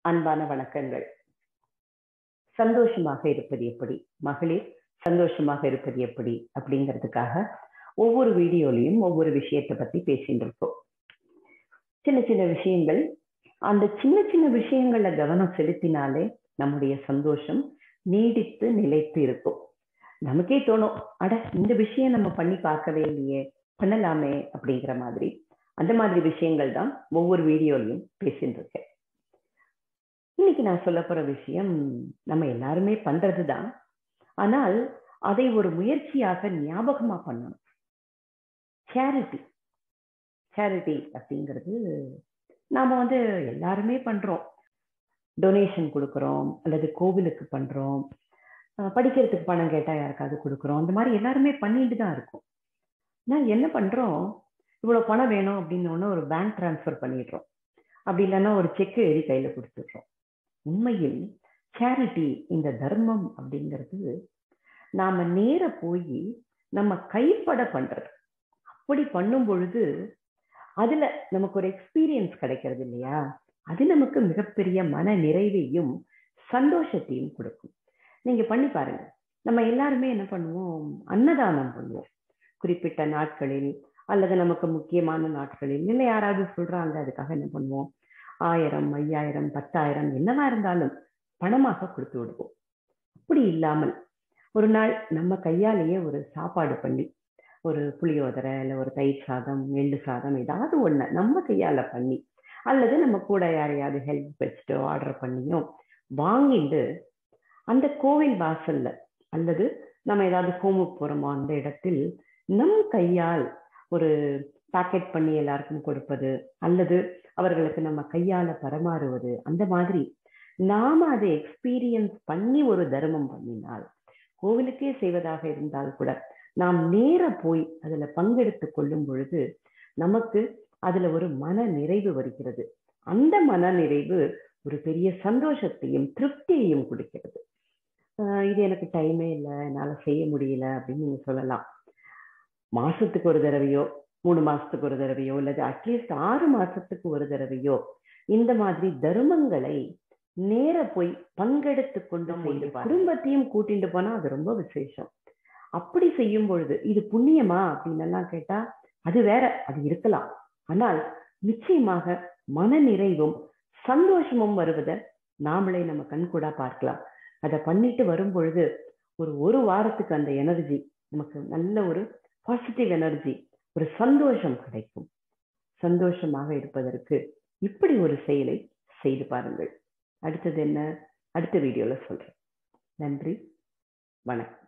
அன்பான வணக்கங்கள். சந்தோஷமாக இருப்பது எப்படி? மகளிர் சந்தோஷமாக இருப்பது எப்படி? அப்படிங்கிறதுக்காக ஒவ்வொரு வீடியோலையும் ஒவ்வொரு விஷயத்தை பத்தி பேசிட்டு இருக்கோம். சின்ன சின்ன விஷயங்கள், அந்த சின்ன சின்ன விஷயங்கள்ல கவனம் செலுத்தினாலே நம்முடைய சந்தோஷம் நீடித்து நிலைத்து இருக்கும். நமக்கே தோணும், அட இந்த விஷயம் நம்ம பண்ணி பார்க்கவே இல்லையே, பண்ணலாமே அப்படிங்கிற மாதிரி. அந்த மாதிரி விஷயங்கள் தான் ஒவ்வொரு வீடியோலையும் பேசிட்டு இருக்கேன். இன்னைக்கு நான் சொல்ல போற விஷயம் நம்ம எல்லாருமே பண்றதுதான். ஆனால் அதை ஒரு முயற்சியாக ஞாபகமா பண்ணணும். சேரிட்டி. சேரிட்டி அப்படிங்கிறது நாம எல்லாருமே பண்றோம். டொனேஷன் கொடுக்குறோம், அல்லது கோவிலுக்கு பண்றோம், படிக்கிறதுக்கு பணம் கேட்டா யாருக்காவது கொடுக்குறோம். அந்த மாதிரி எல்லாருமே பண்ணிட்டு தான் இருக்கோம். நான் என்ன பண்றோம், இவ்வளவு பணம் வேணும் அப்படின்னு ஒரு பேங்க் டிரான்ஸ்ஃபர் பண்ணிடுறோம். அப்படி இல்லைன்னா ஒரு செக் எழுதி கையில கொடுத்துடுறோம். உண்மையில் சேரிட்டி, இந்த தர்மம் அப்படிங்கிறது நாம நேர போய் நம்ம கைப்பட பண்றது. அப்படி பண்ணும் பொழுது அதுல நமக்கு ஒரு எக்ஸ்பீரியன்ஸ் கிடைக்கிறது இல்லையா? அது நமக்கு மிகப்பெரிய மன நிறைவையும் சந்தோஷத்தையும் கொடுக்கும். நீங்க பண்ணி பாருங்க. நம்ம எல்லாருமே என்ன பண்ணுவோம், அன்னதானம் பண்ணுவோம் குறிப்பிட்ட நாட்களில், அல்லது நமக்கு முக்கியமான நாட்களில். இல்லை யாராவது சொல்றாங்க, அதுக்காக என்ன பண்ணுவோம், 1000, 5000, 10,000 என்னவா இருந்தாலும் பணமாக கொடுத்து விடுவோம். அப்படி இல்லாமல் ஒரு நாள் நம்ம கையாலேயே ஒரு சாப்பாடு பண்ணி, ஒரு புளியோதரை, இல்லை ஒரு தயிர் சாதம், எள்ளு சாதம், ஏதாவது ஒண்ணு நம்ம கையால பண்ணி, அல்லது நம்ம கூட யாரையாவது ஹெல்ப் வச்சுட்டோ ஆர்டர் பண்ணியோ வாங்கிட்டு அந்த கோவில் வாசல்ல, அல்லது நம்ம ஏதாவது ஹோமுக்கு போறோமோ அந்த இடத்தில் நம் கையால் ஒரு பேக்கெட் பண்ணி எல்லாருக்கும் கொடுப்பது, அல்லது அவர்களுக்கு நம்ம கையால பரமாறுவது, அந்த மாதிரி நாம அதை எக்ஸ்பீரியன்ஸ் பண்ணி ஒரு தர்மம் பண்ணினால், கோவிலுக்கே செய்வதாக இருந்தால் கூட நாம் நேர போய் அதுல பங்கெடுத்து கொள்ளும் பொழுது நமக்கு அதுல ஒரு மன நிறைவு வருகிறது. அந்த மன நிறைவு ஒரு பெரிய சந்தோஷத்தையும் திருப்தியையும் கொடுக்கிறது. இது எனக்கு டைமே இல்லை, என்னால செய்ய முடியல அப்படின்னு நீங்க சொல்லலாம். மாசத்துக்கு ஒரு தடவையோ, 3 மாசத்துக்கு ஒரு தடவையோ, அல்லது அட்லீஸ்ட் 6 மாசத்துக்கு ஒரு தடவையோ இந்த மாதிரி தர்மங்களை நேர போய் பங்கெடுத்து கொண்டு செய்து குடும்பத்தையும் கூட்டிட்டு போனா அது ரொம்ப விசேஷம். அப்படி செய்யும் பொழுது இது புண்ணியமா அப்படின்னு எல்லாம் கேட்டா அது வேற, அது இருக்கலாம். ஆனால் நிச்சயமாக மன நிறைவும் சந்தோஷமும் வருவதை நாமளே நம்ம கண்கூடா பார்க்கலாம். அதை பண்ணிட்டு வரும் பொழுது ஒரு வாரத்துக்கு அந்த எனர்ஜி நமக்கு நல்ல ஒரு பாசிட்டிவ் எனர்ஜி, ஒரு சந்தோஷம் கிடைக்கும். சந்தோஷமாக இருப்பதற்கு இப்படி ஒரு செயலை செய்து பாருங்கள். அடுத்தது என்ன, அடுத்த வீடியோல சொல்றேன். நன்றி, வணக்கம்.